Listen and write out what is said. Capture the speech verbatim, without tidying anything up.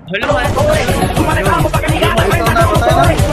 Huli mo, huli mo. Ito na, patay na.